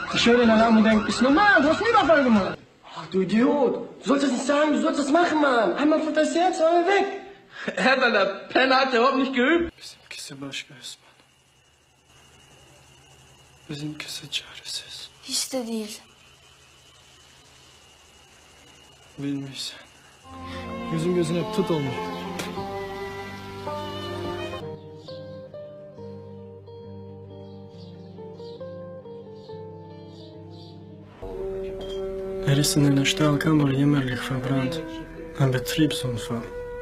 Die schöne Alarm denkt, ist normal, du hast nie Überfall gemacht. Ach, du Idiot. Du sollst das nicht sagen, du sollst das machen, Mann. Einmal von das Herz, einmal weg. Weil der Penner hat überhaupt nicht geübt. Bizimkisi başka Osman. Bizimkisi çaresiz. Hiç de değil. Bilmişsen. Gözün gözüne tut olmuş. Er ist in einer Stahlkammer jämmerlich verbrannt. Ein Betriebsunfall.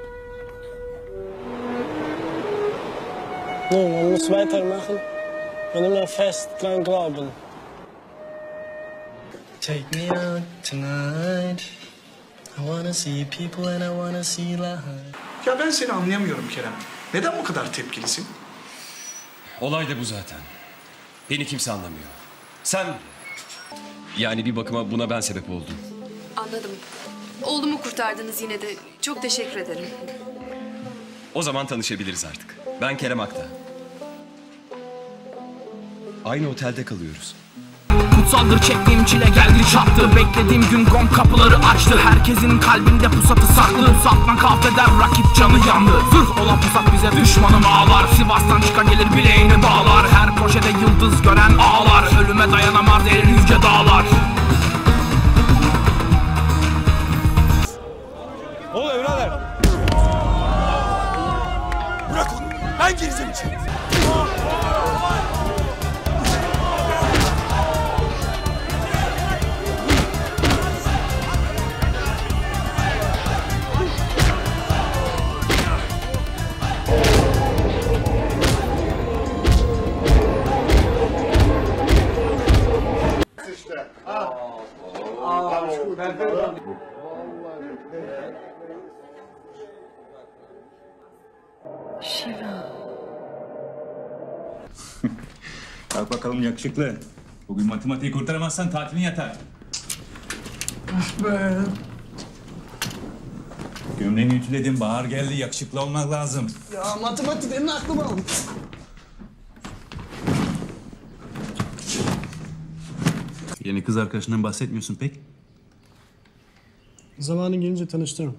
Nun, man muss weitermachen und immer fest dran glauben. Take me out tonight. I wanna see people and I wanna see light. Ya ben seni anlayamıyorum Kerem. Neden bu kadar tepkilisin? Olay da bu zaten. Beni kimse anlamıyor. Sen... Yani bir bakıma buna ben sebep oldum. Anladım. Oğlumu kurtardınız yine de. Çok teşekkür ederim. O zaman tanışabiliriz artık. Ben Kerem Akta. Aynı otelde kalıyoruz. Kutsaldır çektiğim çile geldi çattı. Beklediğim gün gong kapıları açtı. Herkesin kalbinde pusatı saklı. Pusatla kahveder rakip canı yandı. Zırh olan pusat bize düşmanım ağlar. Sivas'tan çıkan gelir bileğini bağlar. Her projede yıldız gören ağlar. Ölüme dayanamaz erir yüce dağlar. Oluyor birader. Bırak onu. Ben gireceğim içeri. Bak bakalım yakışıklı. Bugün matematiği kurtaramazsan tatilin yatar. Ah be. Gömleğini ütüledim. Bahar geldi. Yakışıklı olmak lazım. Ya matematik benim aklıma aldı. Yeni kız arkadaşından bahsetmiyorsun pek. Zamanı gelince tanıştırırım.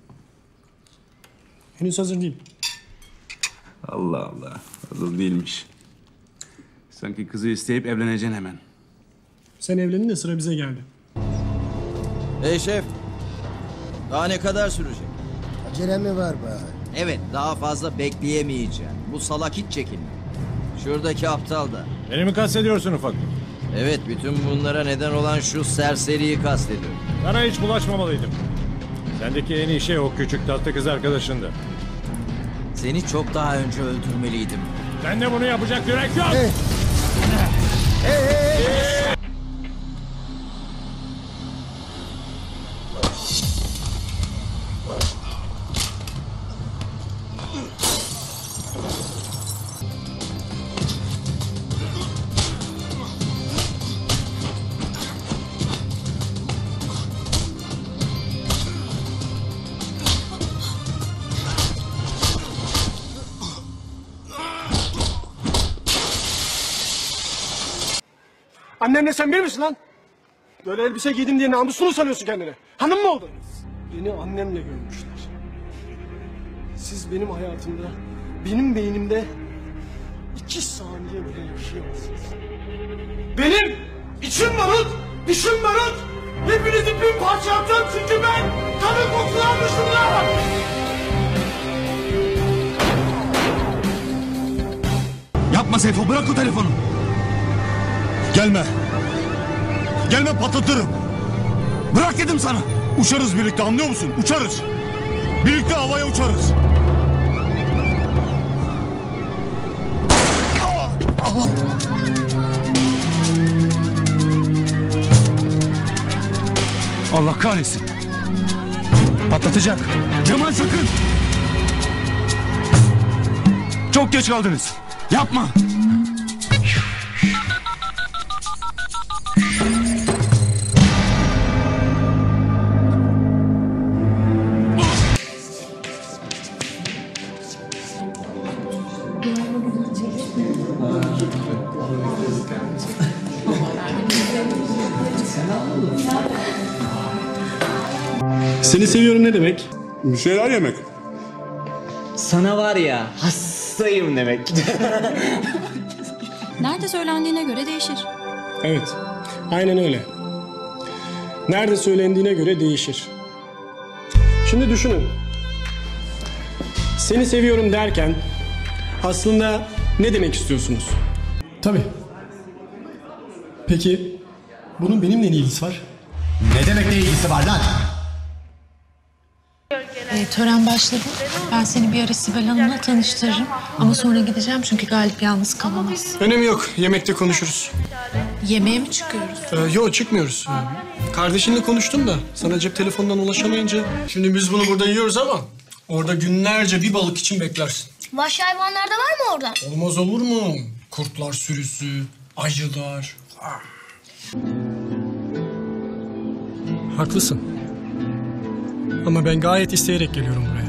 Henüz hazır değil. Allah Allah. Hazır değilmiş. Sanki kızı isteyip evleneceksin hemen. Sen evlenin de sıra bize geldi. Hey şef. Daha ne kadar sürecek? Acele mi var be? Evet, daha fazla bekleyemeyeceğim. Bu salak hiç çekinmiyor. Şuradaki aptal da. Beni mi kastediyorsun ufaklık? Evet, bütün bunlara neden olan şu serseriyi kastediyorum. Sana hiç bulaşmamalıydım. Sendeki en iyi şey o küçük tatlı kız arkadaşındı. Seni çok daha önce öldürmeliydim. Sen de bunu yapacak yürek yok. Hey. Hey. Annenle sen bir misin lan? Böyle elbise giydim diye namusunu sanıyorsun kendine. Hanım mı oldun? Beni annemle görmüşler. Siz benim hayatımda, benim beynimde 2 saniye bile yaşayamazsınız. Benim içim barut, dışım barut. Hepinizi bir parça yapacağım çünkü ben kanı kokusu almışım lan. Yapma Seyfo, bırak o telefonu. Gelme. Gelme, patlatırım. Bırak dedim sana. Uçarız birlikte, anlıyor musun? Uçarız. Birlikte havaya uçarız. Allah kahretsin. Patlatacak. Cemal sakın. Çok geç kaldınız. Yapma. Seni seviyorum ne demek? Bir şeyler yemek. Sana var ya hastayım demek. Nerede söylendiğine göre değişir. Evet, aynen öyle. Nerede söylendiğine göre değişir. Şimdi düşünün. Seni seviyorum derken aslında ne demek istiyorsunuz? Tabii. Peki bunun benimle ne ilgisi var? Ne demek ne ilgisi var lan? Tören başladı. Ben seni bir ara Sibel Hanım'la tanıştırırım. Ama sonra gideceğim çünkü Galip yalnız kalamaz. Önemi yok. Yemekte konuşuruz. Yemeğe mi çıkıyoruz? Yok çıkmıyoruz. Kardeşinle konuştum da sana cep telefonundan ulaşamayınca. Şimdi biz bunu burada yiyoruz ama orada günlerce bir balık için beklersin. Vahşi hayvanlar da var mı orada? Olmaz olur mu? Kurtlar sürüsü, ayılar. Haklısın. Ama ben gayet isteyerek geliyorum buraya.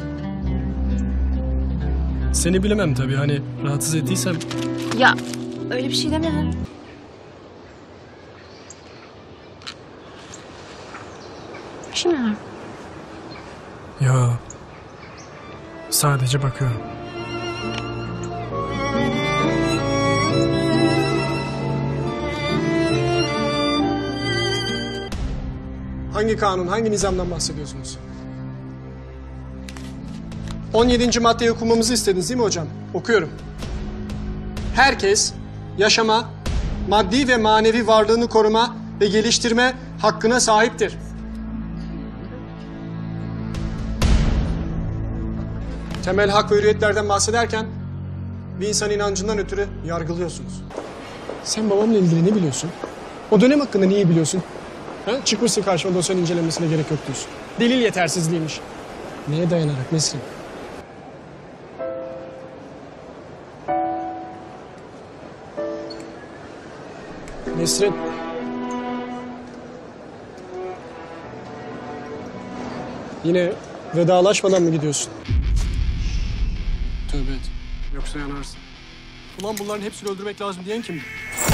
Seni bilemem tabii hani rahatsız ettiysem. Ya öyle bir şey demedim. Bir şey mi var? Ya sadece bakıyorum. Hangi kanun, hangi nizamdan bahsediyorsunuz? 17. maddeyi okumamızı istediniz değil mi hocam? Okuyorum. Herkes yaşama, maddi ve manevi varlığını koruma ve geliştirme hakkına sahiptir. Temel hak ve hürriyetlerden bahsederken bir insan inancından ötürü yargılıyorsunuz. Sen babamla ilgili ne biliyorsun? O dönem hakkında neyi biliyorsun? Ha? Çıkmışsın karşıma dosyanın incelenmesine gerek yok diyorsun. Delil yetersizliğiymiş. Neye dayanarak Nesrin? Nesrin. Yine vedalaşmadan mı gidiyorsun? Tövbe et. Yoksa yanarsın. Ulan bunların hepsini öldürmek lazım diyen kimdi?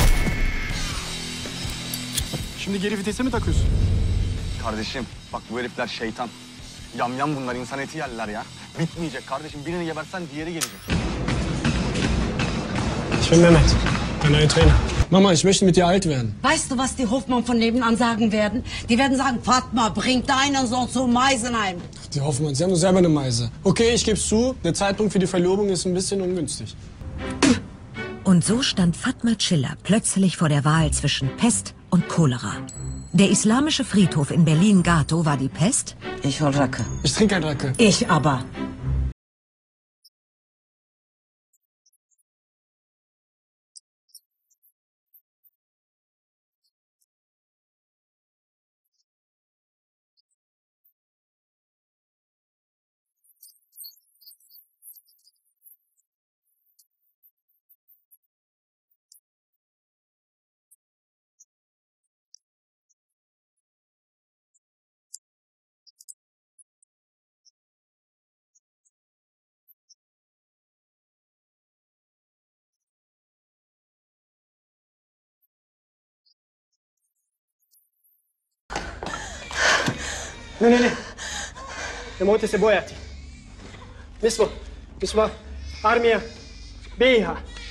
Şimdi geri vitese mi takıyorsun? Kardeşim bak bu herifler şeytan. Yamyam bunlar, insan eti yerler ya. Bitmeyecek kardeşim. Birini gebersen diğeri gelecek. Ich bin Mehmet. Bin ein Trainer. Mama, ich möchte mit dir alt werden. Weißt du, was die Hoffmann von nebenan sagen werden? Die werden sagen, Fatma, bring deinen Sohn zu Meisenheim. Die Hoffmann, sie haben doch selber eine Meise. Okay, ich gebe zu, der Zeitpunkt für die Verlobung ist ein bisschen ungünstig. Und so stand Fatma Schiller plötzlich vor der Wahl zwischen Pest und Cholera. Der islamische Friedhof in Berlin-Gatow war die Pest. Ich hol Racke. Ich trinke kein Racke. Ich aber. Ne. Nemojte se bojati. Mi smo armija BiH.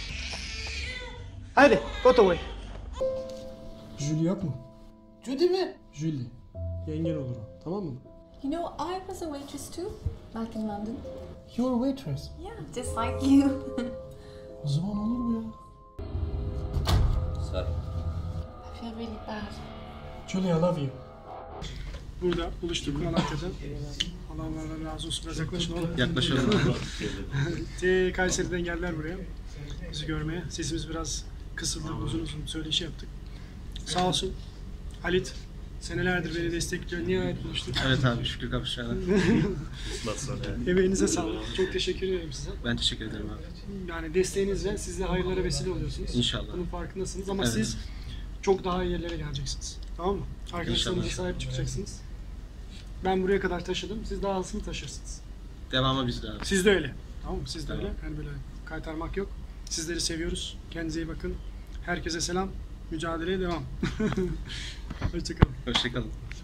Hadi, gotovo je. Julie yok mu? Judy mi? Julie. Yengen olur o, tamam mı? You know, I was a waitress too, back in London. You're a waitress. Yeah, just like you. O zaman olur mu ya? Sorry. I feel really bad. Julie, I love you. Burada buluştuk Malatya'da. Allah razı olsun. Biraz yaklaşın oğlum. Yaklaşalım. Kayseri'den geldiler buraya. Bizi görmeye. Sesimiz biraz kısıldı. Uzun söyleşi yaptık. Sağ olsun. Halit. Senelerdir beni destekliyor. Nihayet buluştuk. Evet abi, şükür kavuşacağına. Emeğinize sağlık. Çok teşekkür ederim size. Ben teşekkür ederim abi. Yani desteğinizle siz de hayırlara vesile oluyorsunuz. İnşallah. Bunun farkındasınız ama Evet. siz çok daha iyi yerlere geleceksiniz. Tamam mı? Arkadaşlarınıza İnşallah. sahip çıkacaksınız. Ben buraya kadar taşıdım. Siz daha azını taşırsınız. Devamı bizde abi. Siz de öyle. Tamam mı? Siz de öyle. Yani böyle kaytarmak yok. Sizleri seviyoruz. Kendinize iyi bakın. Herkese selam. Mücadeleye devam. Hoşçakalın. Hoşçakalın.